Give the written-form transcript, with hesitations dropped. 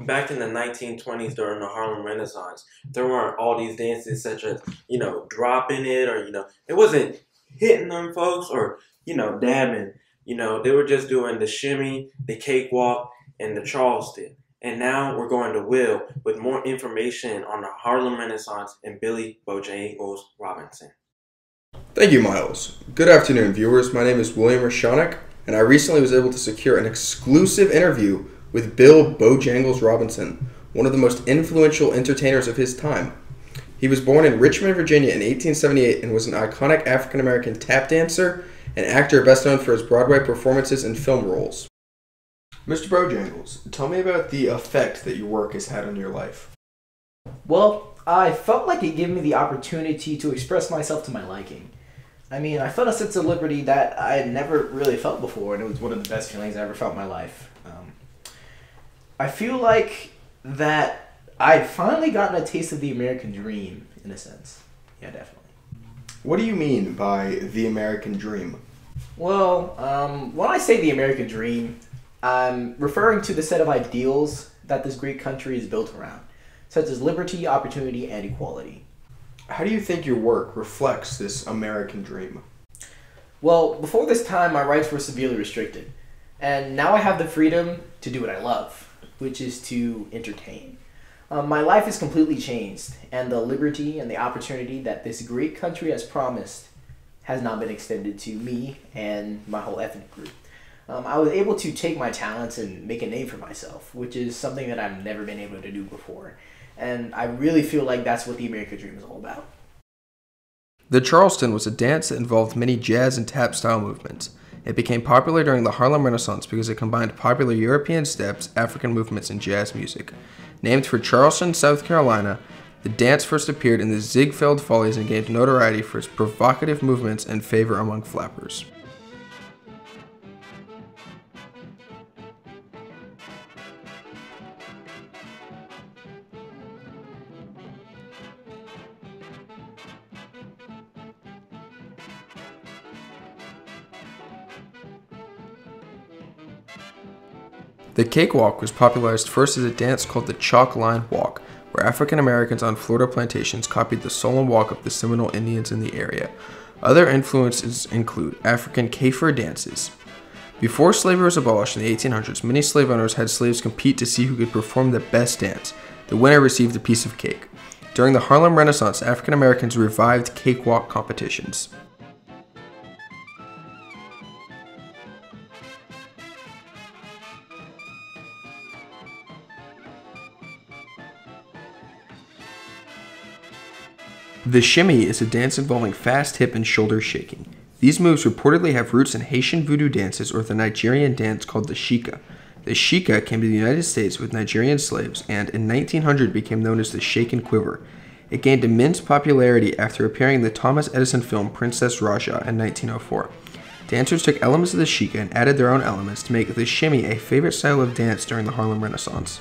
back in the 1920s during the Harlem Renaissance, there weren't all these dances such as, dropping it or, it wasn't hitting them folks or, dabbing. They were just doing the shimmy, the cakewalk, and the Charleston. And now we're going to Will with more information on the Harlem Renaissance and Billy Bojangles Robinson. Thank you, Miles. Good afternoon, viewers. My name is William Rashanek, and I recently was able to secure an exclusive interview with Bill Bojangles Robinson, one of the most influential entertainers of his time. He was born in Richmond, Virginia in 1878 and was an iconic African-American tap dancer and actor best known for his Broadway performances and film roles. Mr. Bojangles, tell me about the effect that your work has had on your life. Well, I felt like it gave me the opportunity to express myself to my liking. I felt a sense of liberty that I had never really felt before, and it was one of the best feelings I ever felt in my life. I feel like that I'd finally gotten a taste of the American dream, in a sense. Yeah, definitely. What do you mean by the American dream? Well, when I say the American dream, I'm referring to the set of ideals that this great country is built around, such as liberty, opportunity, and equality. How do you think your work reflects this American dream? Well, before this time, my rights were severely restricted, and now I have the freedom to do what I love, which is to entertain. My life is completely changed, and the liberty and the opportunity that this great country has promised has not been extended to me and my whole ethnic group. I was able to take my talents and make a name for myself, which is something that I've never been able to do before. And I really feel like that's what the American dream is all about. The Charleston was a dance that involved many jazz and tap style movements. It became popular during the Harlem Renaissance because it combined popular European steps, African movements, and jazz music. Named for Charleston, South Carolina, the dance first appeared in the Ziegfeld Follies and gained notoriety for its provocative movements and favor among flappers. The cakewalk was popularized first as a dance called the chalk line walk, where African Americans on Florida plantations copied the solemn walk of the Seminole Indians in the area. Other influences include African Kaffir dances. Before slavery was abolished in the 1800s, many slave owners had slaves compete to see who could perform the best dance. The winner received a piece of cake. During the Harlem Renaissance, African Americans revived cakewalk competitions. The shimmy is a dance involving fast hip and shoulder shaking. These moves reportedly have roots in Haitian voodoo dances or the Nigerian dance called the shika. The shika came to the United States with Nigerian slaves and in 1900 became known as the shake and quiver. It gained immense popularity after appearing in the Thomas Edison film Princess Raja in 1904. Dancers took elements of the shika and added their own elements to make the shimmy a favorite style of dance during the Harlem Renaissance.